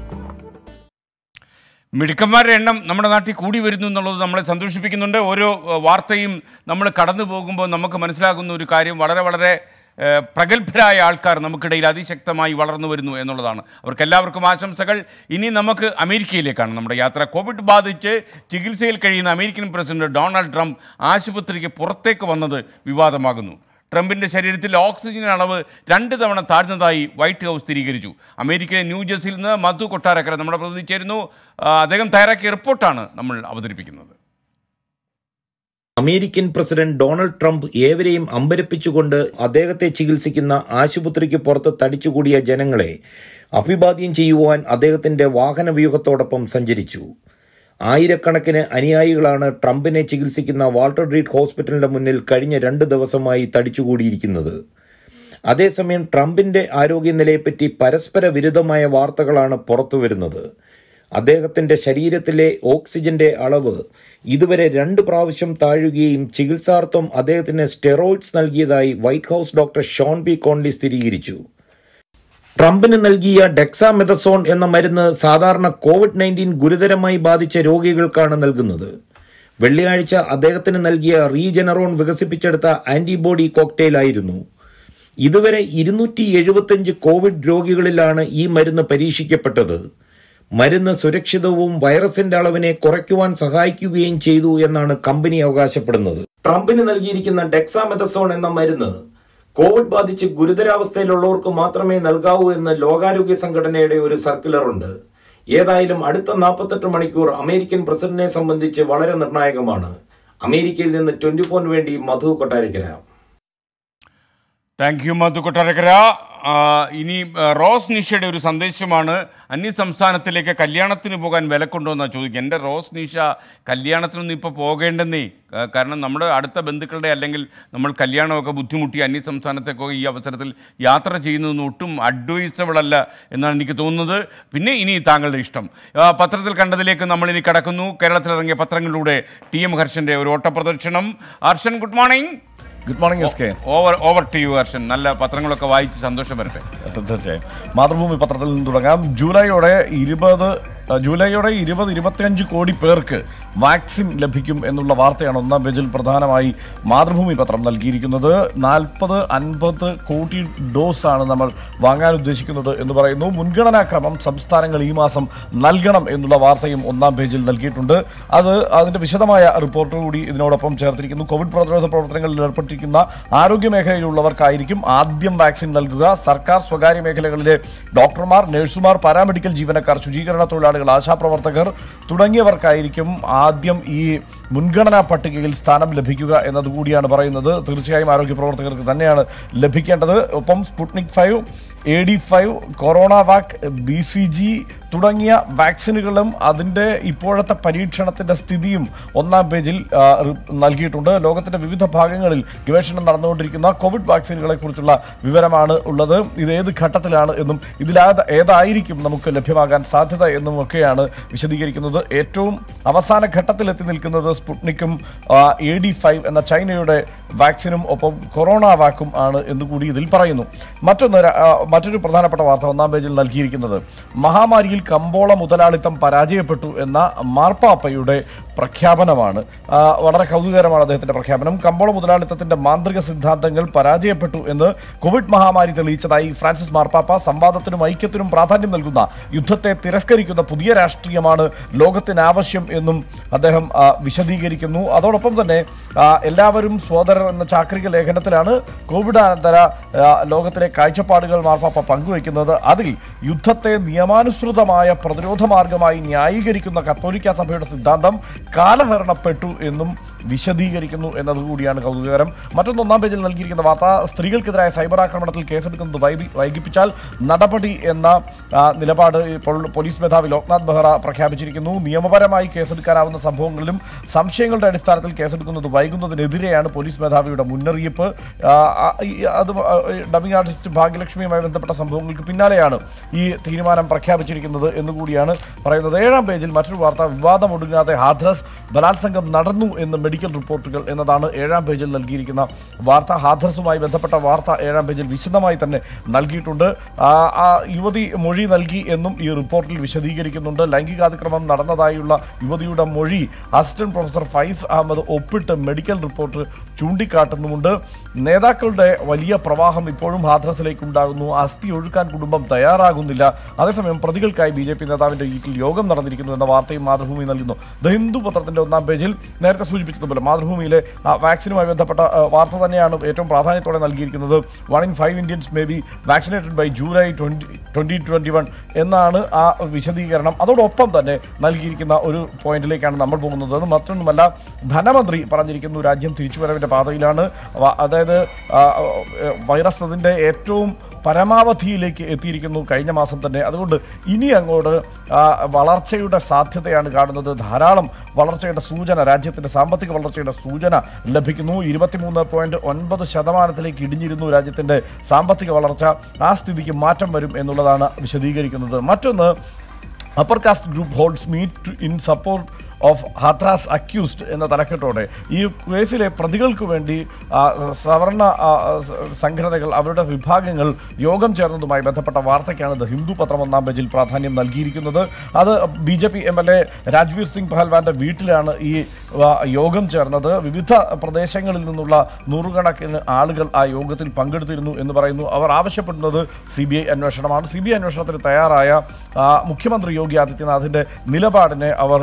മിടുക്കന്മാരുടെ എണ്ണം നമ്മുടെ നാട്ടിൽ കൂടി വരുന്നു എന്നുള്ളത് നമ്മളെ സന്തോഷിപ്പിക്കുന്നുണ്ട്. ഓരോ വാർത്തയും നമ്മൾ കടന്നു പോകുമ്പോൾ നമുക്ക് മനസ്സിലാകുന്ന ഒരു കാര്യം, വളരെ വളരെ പ്രഗത്ഭരായ ആൾക്കാർ നമുക്കിടയിൽ അതിശക്തമായി വളർന്നു വരുന്നു എന്നുള്ളതാണ്. അവർക്കെല്ലാവർക്കും ആശംസകൾ. ഇനി നമുക്ക് അമേരിക്കയിലേക്കാണ് നമ്മുടെ യാത്ര. കോവിഡ് ബാധിച്ച് ചികിത്സയിൽ കഴിയുന്ന അമേരിക്കൻ പ്രസിഡന്റ് ഡൊണാൾഡ് ട്രംപ് ആശുപത്രിക്ക് പുറത്തേക്ക് വന്നത് വിവാദമാകുന്നു. ട്രംപിൻ്റെ ശരീരത്തിൽ ഓക്സിജൻ അളവ് രണ്ട് തവണ താഴ്ന്നതായി വൈറ്റ് ഹൗസ് സ്ഥിരീകരിച്ചു. അമേരിക്കയിലെ ന്യൂജേഴ്സിയിൽ നിന്ന് മധു കൊട്ടാരക്കര നമ്മുടെ പ്രതിനിധി ചേരുന്നു. അദ്ദേഹം തയ്യാറാക്കിയ റിപ്പോർട്ടാണ് നമ്മൾ അവതരിപ്പിക്കുന്നത്. അമേരിക്കൻ പ്രസിഡന്റ് ഡൊണാൾഡ് ട്രംപ് ഏവരെയും അമ്പരപ്പിച്ചുകൊണ്ട് അദ്ദേഹത്തെ ചികിത്സിക്കുന്ന ആശുപത്രിക്ക് പുറത്ത് തടിച്ചുകൂടിയ ജനങ്ങളെ അഭിവാദ്യം ചെയ്യുവാൻ അദ്ദേഹത്തിന്റെ വാഹനവ്യൂഹത്തോടൊപ്പം സഞ്ചരിച്ചു. ആയിരക്കണക്കിന് അനുയായികളാണ് ട്രംപിനെ ചികിത്സിക്കുന്ന വാൾട്ടർ റീഡ് ഹോസ്പിറ്റലിന്റെ മുന്നിൽ കഴിഞ്ഞ രണ്ട് ദിവസമായി തടിച്ചുകൂടിയിരിക്കുന്നത്. അതേസമയം ട്രംപിന്റെ ആരോഗ്യനിലയെപ്പറ്റി പരസ്പര വിരുദ്ധമായ വാർത്തകളാണ് പുറത്തുവരുന്നത്. അദ്ദേഹത്തിന്റെ ശരീരത്തിലെ ഓക്സിജന്റെ അളവ് ഇതുവരെ രണ്ട് പ്രാവശ്യം താഴുകയും ചികിത്സാർത്ഥം അദ്ദേഹത്തിന് സ്റ്റെറോയിഡ്സ് നൽകിയതായി White House doctor Sean B Conley സ്ഥിരീകരിച്ചു. ട്രംപിന് നൽകിയ ഡെക്സാമെഥസോൺ എന്ന മരുന്ന് സാധാരണ കോവിഡ് നയൻറ്റീൻ ഗുരുതരമായി ബാധിച്ച രോഗികൾക്കാണ് നൽകുന്നത്. വെള്ളിയാഴ്ച അദ്ദേഹത്തിന് നൽകിയ റീജനറോൺ വികസിപ്പിച്ചെടുത്ത ആന്റിബോഡി കോക്ടെയിലായിരുന്നു. ഇതുവരെ ഇരുന്നൂറ്റി എഴുപത്തിയഞ്ച് കോവിഡ് രോഗികളിലാണ് ഈ മരുന്ന് പരീക്ഷിക്കപ്പെട്ടത്. മരുന്ന് സുരക്ഷിതവും വൈറസിന്റെ അളവിനെ കുറയ്ക്കുവാൻ സഹായിക്കുകയും ചെയ്തു എന്നാണ് കമ്പനി അവകാശപ്പെടുന്നത്. ട്രംപിന് നൽകിയിരിക്കുന്ന ഡെക്സാമെഥസോൺ എന്ന മരുന്ന് കോവിഡ് ബാധിച്ച് ഗുരുതരാവസ്ഥയിലുള്ളവർക്ക് മാത്രമേ നൽകാവൂ എന്ന് ലോകാരോഗ്യ സംഘടനയുടെ ഒരു സർക്കുലറുണ്ട്. ഏതായാലും അടുത്ത നാൽപ്പത്തെട്ട് മണിക്കൂർ അമേരിക്കൻ പ്രസിഡന്റിനെ സംബന്ധിച്ച് വളരെ നിർണായകമാണ്. അമേരിക്കയിൽ നിന്ന് ട്വന്റി ഫോറിന് വേണ്ടി മധു കൊട്ടാരക്കര. Thank you Madhu Kottarakkara. ഇനി റോസ് നിഷയുടെ ഒരു സന്ദേശമാണ്. അന്യ സംസ്ഥാനത്തിലേക്ക് കല്യാണത്തിന് പോകാൻ വിലക്കുണ്ടോ എന്നാണ് ചോദിക്കുക. എൻ്റെ റോസ് നിഷ, കല്യാണത്തിനൊന്നും ഇപ്പോൾ പോകേണ്ടെന്നേ. കാരണം നമ്മുടെ അടുത്ത ബന്ധുക്കളുടെ അല്ലെങ്കിൽ നമ്മൾ കല്യാണമൊക്കെ ബുദ്ധിമുട്ടി അന്യ സംസ്ഥാനത്തേക്കൊക്കെ ഈ അവസരത്തിൽ യാത്ര ചെയ്യുന്നതൊന്നും ഒട്ടും അഡ്വൈസബിൾ അല്ല എന്നാണ് എനിക്ക് തോന്നുന്നത്. പിന്നെ ഇനി താങ്കളുടെ ഇഷ്ടം. പത്രത്തിൽ കണ്ടതിലേക്ക് നമ്മളിനി കടക്കുന്നു. കേരളത്തിലിറങ്ങിയ പത്രങ്ങളിലൂടെ ടി എം ഹർഷൻ്റെ ഒരു ഓട്ടപ്രദർശനം. Harshan, good morning. Good morning S K. Over over to you Harshan. നല്ല പത്രങ്ങളൊക്കെ വായിച്ച് സന്തോഷം വരട്ടെ. തീർച്ചയായും. മാതൃഭൂമി പത്രത്തിൽ നിന്ന് തുടങ്ങാം. ജൂലൈയോടെ ഇരുപത് ജൂലൈയോടെ ഇരുപത് ഇരുപത്തിയഞ്ച് കോടി പേർക്ക് വാക്സിൻ ലഭിക്കും എന്നുള്ള വാർത്തയാണ് ഒന്നാം പേജിൽ പ്രധാനമായി മാതൃഭൂമി പത്രം നൽകിയിരിക്കുന്നത്. നാൽപ്പത് അൻപത് കോടി ഡോസാണ് നമ്മൾ വാങ്ങാൻ ഉദ്ദേശിക്കുന്നത് എന്ന് പറയുന്നു. മുൻഗണനാക്രമം സംസ്ഥാനങ്ങൾ ഈ മാസം നൽകണം എന്നുള്ള വാർത്തയും ഒന്നാം പേജിൽ നൽകിയിട്ടുണ്ട്. അത് അതിൻ്റെ വിശദമായ റിപ്പോർട്ട് കൂടി ഇതിനോടൊപ്പം ചേർത്തിരിക്കുന്നു. കോവിഡ് പ്രതിരോധ പ്രവർത്തനങ്ങളിൽ ഏർപ്പെട്ടിരിക്കുന്ന ആരോഗ്യ മേഖലയിലുള്ളവർക്കായിരിക്കും ആദ്യം വാക്സിൻ നൽകുക. സർക്കാർ സ്വകാര്യ മേഖലകളിലെ ഡോക്ടർമാർ, നഴ്സുമാർ, പാരാമെഡിക്കൽ ജീവനക്കാർ, ശുചീകരണ തൊഴിലാളികൾ, ആശാപ്രവർത്തകർ തുടങ്ങിയവർക്കായിരിക്കും ആദ്യം ഈ മുൻഗണനാ പട്ടികയിൽ സ്ഥാനം ലഭിക്കുക എന്നതുകൂടിയാണ് പറയുന്നത്. തീർച്ചയായും ആരോഗ്യ പ്രവർത്തകർക്ക് തന്നെയാണ് ലഭിക്കേണ്ടത്. ഒപ്പം Sputnik five, A D five, Corona Vac, B C G തുടങ്ങിയ വാക്സിനുകളും അതിൻ്റെ ഇപ്പോഴത്തെ പരീക്ഷണത്തിൻ്റെ സ്ഥിതിയും ഒന്നാം പേജിൽ നൽകിയിട്ടുണ്ട്. ലോകത്തിൻ്റെ വിവിധ ഭാഗങ്ങളിൽ ഗവേഷണം നടന്നുകൊണ്ടിരിക്കുന്ന കോവിഡ് വാക്സിനുകളെ കുറിച്ചുള്ള വിവരമാണ് ഉള്ളത്. ഇത് ഏത് ഘട്ടത്തിലാണ് എന്നും ഇതിലാ ഏതായിരിക്കും നമുക്ക് ലഭ്യമാകാൻ സാധ്യത എന്നും ഒക്കെയാണ് വിശദീകരിക്കുന്നത്. ഏറ്റവും അവസാന ഘട്ടത്തിൽ എത്തി നിൽക്കുന്നത് സ്പുട്നിക്കും എ ഡി ഫൈവ് എന്ന ചൈനയുടെ വാക്സിനും ഒപ്പം കൊറോണ വാക്കും ആണ് എന്നുകൂടി ഇതിൽ പറയുന്നു. മറ്റൊന്ന് മറ്റൊരു പ്രധാനപ്പെട്ട വാർത്ത ഒന്നാം പേജിൽ നൽകിയിരിക്കുന്നത് മഹാമാരിയിൽ കമ്പോള മുതലാളിത്തം പരാജയപ്പെട്ടു എന്ന മാർപ്പാപ്പയുടെ പ്രഖ്യാപനമാണ്. വളരെ കൗതുകകരമാണ് അദ്ദേഹത്തിൻ്റെ പ്രഖ്യാപനം. കമ്പോള മുതലാളിത്തത്തിൻ്റെ മാന്ത്രിക സിദ്ധാന്തങ്ങൾ പരാജയപ്പെട്ടു എന്ന് കോവിഡ് മഹാമാരി തെളിയിച്ചതായി ഫ്രാൻസിസ് മാർപ്പാപ്പ. സംവാദത്തിനും ഐക്യത്തിനും പ്രാധാന്യം നൽകുന്ന യുദ്ധത്തെ തിരസ്കരിക്കുന്ന പുതിയ രാഷ്ട്രീയമാണ് ലോകത്തിന് ആവശ്യം എന്നും അദ്ദേഹം വിശദീകരിക്കുന്നു. അതോടൊപ്പം തന്നെ എല്ലാവരും സോദരർ എന്ന ചാക്രിക ലേഖനത്തിലാണ് കോവിഡാനന്തര ലോകത്തിലെ കാഴ്ചപ്പാടുകൾ മാർപ്പാപ്പ പങ്കുവയ്ക്കുന്നത്. അതിൽ യുദ്ധത്തെ നിയമാനുസൃതമായ പ്രതിരോധ മാർഗമായി ന്യായീകരിക്കുന്ന കത്തോലിക്ക സഭയുടെ സിദ്ധാന്തം കാലഹരണപ്പെട്ടു എന്നും വിശദീകരിക്കുന്നു എന്നതുകൂടിയാണ് കൗതുകകരം. മറ്റൊന്ന് ഒന്നാം പേജിൽ നൽകിയിരിക്കുന്ന വാർത്ത, സ്ത്രീകൾക്കെതിരായ സൈബർ ആക്രമണത്തിൽ കേസെടുക്കുന്നത് വൈകി വൈകിപ്പിച്ചാൽ നടപടി എന്ന നിലപാട് ഇപ്പോൾ പോലീസ് മേധാവി ലോക്നാഥ് ബെഹ്റ പ്രഖ്യാപിച്ചിരിക്കുന്നു. നിയമപരമായി കേസെടുക്കാനാവുന്ന സംഭവങ്ങളിലും സംശയങ്ങളുടെ അടിസ്ഥാനത്തിൽ കേസെടുക്കുന്നത് വൈകുന്നതിനെതിരെയാണ് പോലീസ് മേധാവിയുടെ മുന്നറിയിപ്പ്. അത് ഡബിംഗ് ആർട്ടിസ്റ്റ് ഭാഗ്യലക്ഷ്മിയുമായി ബന്ധപ്പെട്ട സംഭവങ്ങൾക്ക് പിന്നാലെയാണ് ഈ തീരുമാനം പ്രഖ്യാപിച്ചിരിക്കുന്നത് എന്നുകൂടിയാണ് പറയുന്നത്. ഏഴാം പേജിൽ മറ്റൊരു വാർത്ത, വിവാദം ഒടുങ്ങാതെ ഹാഥ്രസ്, ബലാത്സംഗം നടന്നു എന്ന് മെഡിക്കൽ റിപ്പോർട്ടുകൾ എന്നതാണ് ഏഴാം പേജിൽ നൽകിയിരിക്കുന്ന വാർത്ത. ഹാഥ്രസുമായി ബന്ധപ്പെട്ട വാർത്ത ഏഴാം പേജിൽ വിശദമായി തന്നെ നൽകിയിട്ടുണ്ട്. ആ യുവതി മൊഴി നൽകി എന്നും ഈ റിപ്പോർട്ടിൽ വിശദീകരിക്കുന്നുണ്ട്. ലൈംഗികാതിക്രമം നടന്നതായുള്ള യുവതിയുടെ മൊഴി അസിസ്റ്റന്റ് പ്രൊഫസർ ഫൈസ് അഹമ്മദ് ഒപ്പിട്ട് മെഡിക്കൽ റിപ്പോർട്ട് ചൂണ്ടിക്കാട്ടുന്നുമുണ്ട്. നേതാക്കളുടെ വലിയ പ്രവാഹം ഇപ്പോഴും ഹാഥ്രസിലേക്ക് ഉണ്ടാകുന്നു. അസ്ഥി ഒഴുക്കാൻ കുടുംബം തയ്യാറാകുന്നില്ല. അതേസമയം പ്രതികൾക്കായി ബി ജെ പി നേതാവിൻ്റെ വീട്ടിൽ യോഗം നടന്നിരിക്കുന്നു എന്ന വാർത്തയും മാതൃഭൂമി നൽകുന്നു. ദ ഹിന്ദു പത്രത്തിൻ്റെ ഒന്നാം പേജിൽ നേരത്തെ സൂചിപ്പിച്ചതുപോലെ മാതൃഭൂമിയിലെ വാക്സിനുമായി ബന്ധപ്പെട്ട വാർത്ത തന്നെയാണ് ഏറ്റവും പ്രാധാന്യത്തോടെ നൽകിയിരിക്കുന്നത്. One in five Indians may be vaccinated by July twenty twenty twenty one എന്നാണ് ആ വിശദീകരണം. അതോടൊപ്പം തന്നെ നൽകിയിരിക്കുന്ന ഒരു പോയിന്റിലേക്കാണ് നമ്മൾ പോകുന്നത്. അത് മറ്റൊന്നുമല്ല, ധനമന്ത്രി പറഞ്ഞിരിക്കുന്നു രാജ്യം തിരിച്ചുവരവിൻ്റെ പാതയിലാണ്. അതായത് വൈറസ് അതിൻ്റെ ഏറ്റവും പരമാവധിയിലേക്ക് എത്തിയിരിക്കുന്നു കഴിഞ്ഞ മാസം തന്നെ. അതുകൊണ്ട് ഇനി അങ്ങോട്ട് വളർച്ചയുടെ സാധ്യതയാണ് കാണുന്നത്. ധാരാളം വളർച്ചയുടെ സൂചന, രാജ്യത്തിൻ്റെ സാമ്പത്തിക വളർച്ചയുടെ സൂചന ലഭിക്കുന്നു. ഇരുപത്തിമൂന്ന് പോയിൻറ്റ് ഒൻപത് ശതമാനത്തിലേക്ക് ഇടിഞ്ഞിരുന്നു രാജ്യത്തിൻ്റെ സാമ്പത്തിക വളർച്ച. ആ സ്ഥിതിക്ക് മാറ്റം വരും എന്നുള്ളതാണ് വിശദീകരിക്കുന്നത്. മറ്റൊന്ന്, upper caste group holds meet in support of Hathras accused എന്ന തലക്കെട്ടോടെ ഈ കേസിലെ പ്രതികൾക്ക് വേണ്ടി സവർണ സംഘടനകൾ, അവരുടെ വിഭാഗങ്ങൾ യോഗം ചേർന്നതുമായി ബന്ധപ്പെട്ട വാർത്തയ്ക്കാണ് ദ ഹിന്ദു പത്രം ഒന്നാം പേജിൽ പ്രാധാന്യം നൽകിയിരിക്കുന്നത്. അത് B J P M L A Rajveer Singh പഹൽവാന്റെ വീട്ടിലാണ് ഈ യോഗം ചേർന്നത്. വിവിധ പ്രദേശങ്ങളിൽ നിന്നുള്ള നൂറുകണക്കിന് ആളുകൾ ആ യോഗത്തിൽ പങ്കെടുത്തിരുന്നു എന്ന് പറയുന്നു. അവർ ആവശ്യപ്പെടുന്നത് സി ബി ഐ അന്വേഷണമാണ്. സി ബി ഐ അന്വേഷണത്തിന് തയ്യാറായ മുഖ്യമന്ത്രി യോഗി ആദിത്യനാഥിൻ്റെ നിലപാടിനെ അവർ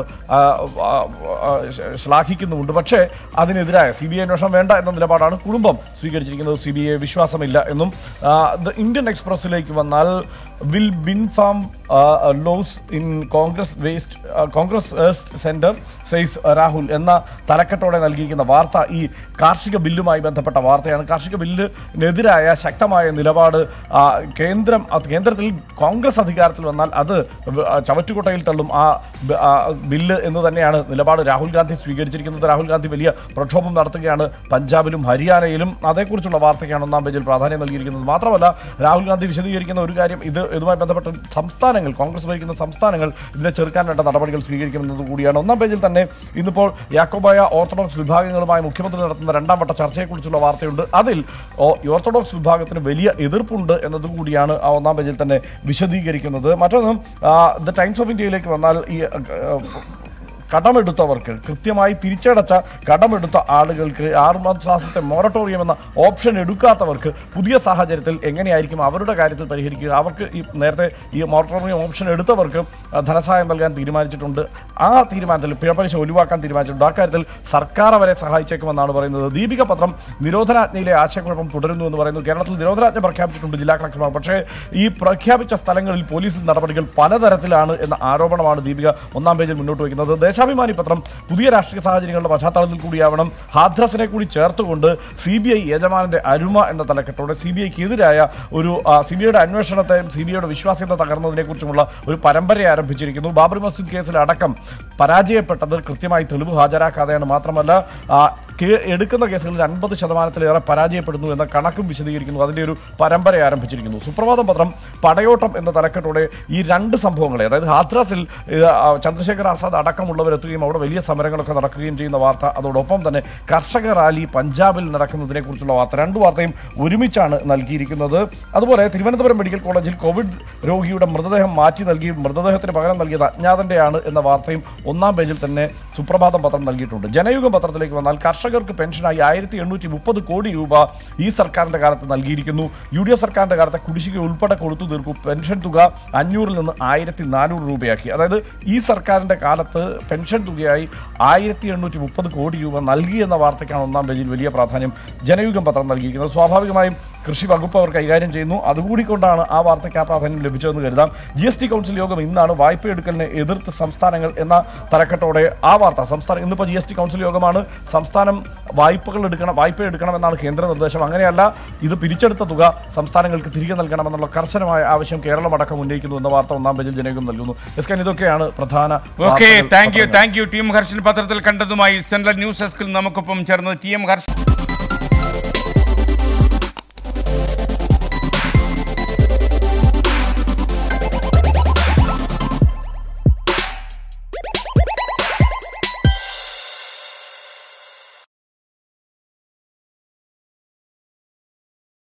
ശ്ലാഘിക്കുന്നുമുണ്ട്. പക്ഷേ അതിനെതിരായ സി ബി ഐ അന്വേഷണം വേണ്ട എന്ന നിലപാടാണ് കുടുംബം സ്വീകരിച്ചിരിക്കുന്നത്. സി ബി ഐ വിശ്വാസമില്ല എന്നും. ദ ഇന്ത്യൻ എക്സ്പ്രസിലേക്ക് വന്നാൽ, വിൽ ബിൻഫാം loss in Congress waste Congress centre says Rahul എന്ന തലക്കെട്ടോടെ നൽകിയിരിക്കുന്ന വാർത്ത ഈ കാർഷിക ബില്ലുമായി ബന്ധപ്പെട്ട വാർത്തയാണ്. കാർഷിക ബില്ലിനെതിരായ ശക്തമായ നിലപാട് കേന്ദ്രം കേന്ദ്രത്തിൽ കോൺഗ്രസ് അധികാരത്തിൽ വന്നാൽ അത് ചവറ്റുകുട്ടയിൽ തള്ളും ആ ബില്ല് എന്ന് തന്നെയാണ് നിലപാട് രാഹുൽ ഗാന്ധി സ്വീകരിച്ചിരിക്കുന്നത്. രാഹുൽ ഗാന്ധി വലിയ പ്രക്ഷോഭം നടത്തുകയാണ് പഞ്ചാബിലും ഹരിയാനയിലും. അതേക്കുറിച്ചുള്ള വാർത്തയ്ക്കാണ് ഒന്നാം പേജിൽ പ്രാധാന്യം നൽകിയിരിക്കുന്നത്. മാത്രമല്ല, രാഹുൽ ഗാന്ധി വിശദീകരിക്കുന്ന ഒരു കാര്യം, ഇത് ഇതുമായി ബന്ധപ്പെട്ട സംസ്ഥാനങ്ങൾ, കോൺഗ്രസ് ഭരിക്കുന്ന സംസ്ഥാനങ്ങൾ ഇതിനെ ചെറുക്കാൻ വേണ്ട നടപടികൾ സ്വീകരിക്കുമെന്നത് കൂടിയാണ്. ഒന്നാം പേജിൽ തന്നെ ഇന്നിപ്പോൾ യാക്കോബായ ഓർത്തഡോക്സ് വിഭാഗങ്ങളുമായി മുഖ്യമന്ത്രി നടത്തുന്ന രണ്ടാം വട്ട ചർച്ചയെക്കുറിച്ചുള്ള വാർത്തയുണ്ട്. അതിൽ ഓർത്തഡോക്സ് വിഭാഗത്തിന് വലിയ എതിർപ്പുണ്ട് എന്നതുകൂടിയാണ് ആ ഒന്നാം പേജിൽ തന്നെ വിശദീകരിക്കുന്നത്. മറ്റൊന്ന്, ദ ടൈംസ് ഓഫ് ഇന്ത്യയിലേക്ക് വന്നാൽ, ഈ കടമെടുത്തവർക്ക്, കൃത്യമായി തിരിച്ചടച്ച കടമെടുത്ത ആളുകൾക്ക് ആറ് മാസത്തെ മൊറട്ടോറിയം എന്ന ഓപ്ഷൻ എടുക്കാത്തവർക്ക് പുതിയ സാഹചര്യത്തിൽ എങ്ങനെയായിരിക്കും അവരുടെ കാര്യത്തിൽ പരിഹരിക്കുക? അവർക്ക് ഈ നേരത്തെ ഈ മൊറട്ടോറിയം ഓപ്ഷൻ എടുത്തവർക്ക് ധനസഹായം നൽകാൻ തീരുമാനിച്ചിട്ടുണ്ട്. ആ തീരുമാനത്തിൽ പിഴപ്പലിശ ഒഴിവാക്കാൻ തീരുമാനിച്ചിട്ടുണ്ട്. അക്കാര്യത്തിൽ സർക്കാർ അവരെ സഹായിച്ചേക്കുമെന്നാണ് പറയുന്നത്. ദീപിക പത്രം, നിരോധനാജ്ഞയിലെ ആശയക്കുഴപ്പം തുടരുന്നു എന്ന് പറയുന്നു. കേരളത്തിൽ നിരോധനാജ്ഞ പ്രഖ്യാപിച്ചിട്ടുണ്ട് ജില്ലാ കളക്ടർമാർ. പക്ഷേ ഈ പ്രഖ്യാപിച്ച സ്ഥലങ്ങളിൽ പോലീസ് നടപടികൾ പലതരത്തിലാണ് എന്ന ആരോപണമാണ് ദീപിക ഒന്നാം പേജിൽ മുന്നോട്ട് വയ്ക്കുന്നത്. ദേശാഭിമാനി പത്രം, പുതിയ രാഷ്ട്രീയ സാഹചര്യങ്ങളുടെ പശ്ചാത്തലത്തിൽ കൂടിയാവണം ഹാഥ്രസിനെ കൂടി ചേർത്തുകൊണ്ട് സി ബി ഐ യജമാനന്റെ അരുമ എന്ന തലക്കെട്ടോടെ സി ബി ഐക്ക് എതിരായ ഒരു സി ബി ഐയുടെ അന്വേഷണത്തെയും സി ബി ഐയുടെ വിശ്വാസ്യത തകർന്നതിനെ കുറിച്ചുമുള്ള ഒരു പരമ്പര ആരംഭിച്ചിരിക്കുന്നു. ബാബറി മസ്ജിദ് കേസിൽ അടക്കം പരാജയപ്പെട്ടത് കൃത്യമായി തെളിവ് ഹാജരാക്കാതെയാണ്. മാത്രമല്ല എടുക്കുന്ന കേസുകളിൽ അൻപത് ശതമാനത്തിലേറെ പരാജയപ്പെടുന്നു എന്ന കണക്കും വിശദീകരിക്കുന്നു. അതിൻ്റെ ഒരു പരമ്പര ആരംഭിച്ചിരിക്കുന്നു. സുപ്രഭാതം പത്രം പടയോട്ടം എന്ന തലക്കെട്ടോടെ ഈ രണ്ട് സംഭവങ്ങളെ, അതായത് ഹാത്രാസിൽ ചന്ദ്രശേഖർ ആസാദ് അടക്കമുള്ളവരെത്തുകയും അവിടെ വലിയ സമരങ്ങളൊക്കെ നടക്കുകയും ചെയ്യുന്ന വാർത്ത, അതോടൊപ്പം തന്നെ കർഷക റാലി പഞ്ചാബിൽ നടക്കുന്നതിനെക്കുറിച്ചുള്ള വാർത്ത, രണ്ട് വാർത്തയും ഒരുമിച്ചാണ് നൽകിയിരിക്കുന്നത്. അതുപോലെ തിരുവനന്തപുരം മെഡിക്കൽ കോളേജിൽ കോവിഡ് രോഗിയുടെ മൃതദേഹം മാറ്റി നൽകി മൃതദേഹത്തിന് പകരം നൽകിയത് അജ്ഞാതൻ്റെയാണ് എന്ന വാർത്തയും ഒന്നാം പേജിൽ തന്നെ സുപ്രഭാതം പത്രം നൽകിയിട്ടുണ്ട്. ജനയുഗം പത്രത്തിലേക്ക് വന്നാൽ കർഷകർക്ക് പെൻഷനായി ആയിരത്തി എണ്ണൂറ്റി മുപ്പത് കോടി രൂപ ഈ സർക്കാരിൻ്റെ കാലത്ത് നൽകിയിരിക്കുന്നു. യു ഡി എഫ് സർക്കാരിൻ്റെ കാലത്തെ കുടിശ്ശിക ഉൾപ്പെടെ കൊടുത്തു തീർക്കും. പെൻഷൻ തുക അഞ്ഞൂറിൽ നിന്ന് ആയിരത്തി നാനൂറ് രൂപയാക്കി. അതായത് ഈ സർക്കാരിൻ്റെ കാലത്ത് പെൻഷൻ തുകയായി ആയിരത്തി എണ്ണൂറ്റി മുപ്പത് കോടി രൂപ നൽകി എന്ന വാർത്തയ്ക്കാണ് ഒന്നാം പേജിൽ വലിയ പ്രാധാന്യം ജനയുഗം പത്രം നൽകിയിരിക്കുന്നത്. സ്വാഭാവികമായും കൃഷി വകുപ്പ് അവർ കൈകാര്യം ചെയ്യുന്നു. അതുകൂടി കൊണ്ടാണ് ആ വാർത്തയ്ക്ക് ആ പ്രാധാന്യം ലഭിച്ചതെന്ന് കരുതാം. ജി എസ് ടി കൗൺസിൽ യോഗം ഇന്നാണ്. വായ്പ എടുക്കലിനെ എതിർത്ത് സംസ്ഥാനങ്ങൾ എന്ന തലക്കെട്ടോടെ ആ വാർത്ത. സംസ്ഥാനം ഇന്നിപ്പോൾ ജി എസ് ടി കൗൺസിൽ യോഗമാണ്. സംസ്ഥാനം വായ്പകൾ എടുക്കണം, വായ്പ എടുക്കണമെന്നാണ് കേന്ദ്ര നിർദ്ദേശം. അങ്ങനെയല്ല, ഇത് പിരിച്ചെടുത്ത തുക സംസ്ഥാനങ്ങൾക്ക് തിരികെ നൽകണമെന്നുള്ള കർശനമായ ആവശ്യം കേരളമടക്കം ഉന്നയിക്കുന്നു എന്ന വാർത്ത ഒന്നാം പേജിൽ ജനകം നൽകുന്നു. എസ് കെ, ഇതൊക്കെയാണ് പ്രധാന. Okay, thank you thank you T M Harshan പത്രത്തിൽ കണ്ടതുമായി സെൻട്രൽ ന്യൂസ് ഡെസ്കിൽ നമുക്കൊപ്പം ചേർന്നത് ടി എം ഹർഷൻ.